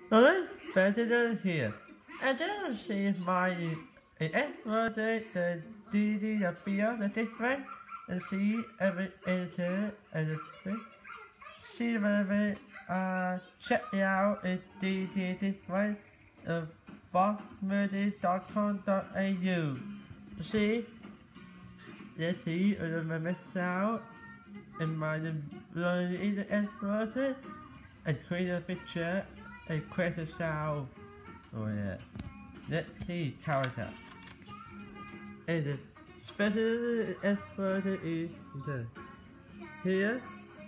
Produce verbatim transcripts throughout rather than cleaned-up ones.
Alright, better here. And then see my expert the D D appear the different and see every editor and see whether uh check it out at D D different of boxmurdy dot com dot A U. See, let's see the mess out and my learn in the expert and create a picture and create a sound. Oh yeah. Let's see character. And the special expert is the here.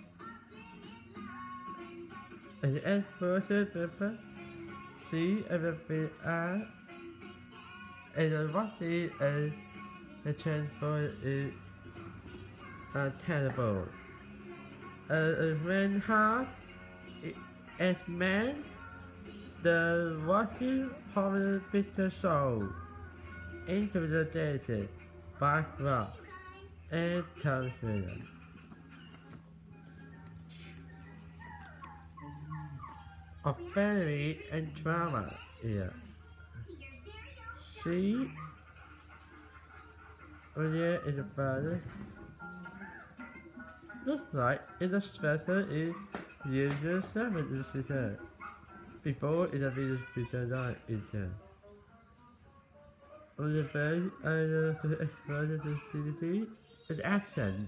And the expert paper. See everything out. And the what is and the transfer is uh, terrible. Uh, when hard as man, the watching popular picture show into the desert, background, and television. Of family and drama here. See, earlier in the brother. Looks like in the special is user seven is returned. Before in the video feature nine is there. On the page, I the explosion of C D P is action.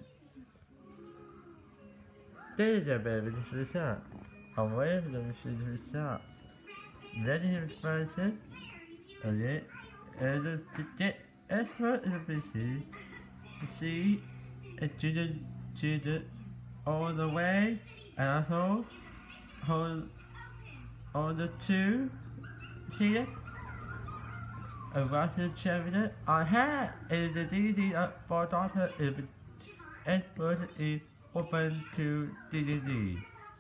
There is a baby to result. Away from the machine result. Ready to expansion. And then, and the jet expert in the P C. To see a student to the all the way and also hold on the two here. A Russian champion I had is the D D for daughter is expert is open to D D D.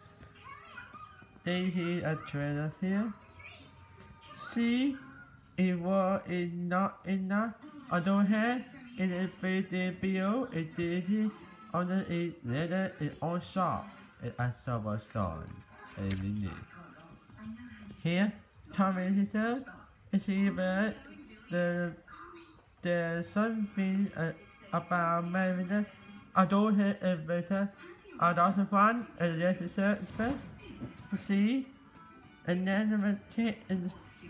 They see a trailer here. See, it was is not enough. On the other hand, it is video is D D on the it later is all shot. It I saw was gone. A minute. Here, Tommy Hitter is even the the something uh, about marriage. I don't have a better. I don't fun and yes, it's first. See, and then the take and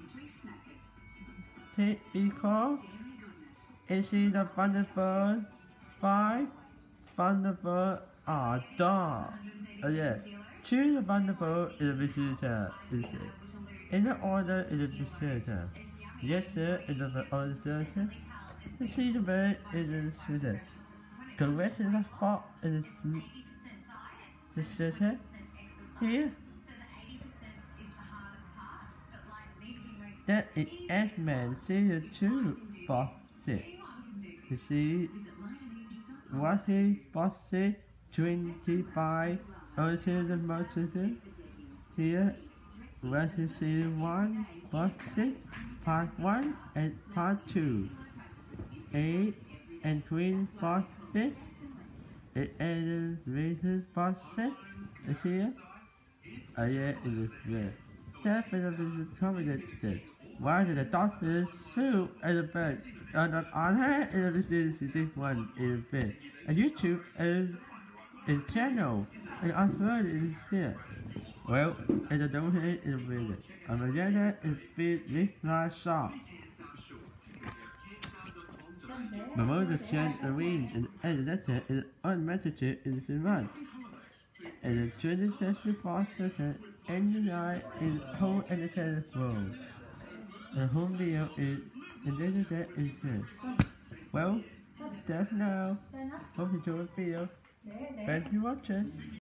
take because and see the Thunderbird five Thunderbird are dog. Oh yeah, choose the Thunderbird is a visitor. Is it? In the order is a visitor. Yes sir, is the order sir. The see the bird is a visitor. The rest of the spot is the visitor. Here. That is Ant-Man season two box six. You see what he box six twenty-five until the monster here what is season one box six part one and part two. Eight and twin box six. It ends races box six is here. Oh yeah, it is there. Definitely commented. Why did the doctor sue as a bird? On the other hand, it is this one is bed. And YouTube is a channel, and Oxford is here. Well, and the donate is video. And the other is feed with my shop. The mother chant the wind and the letter is unmessages in the run. And the twentieth century fourth percent and the night is whole and the telephone. The home video is and the internet is good. Well, that's now. Hope you enjoyed the video. Thank you for watching.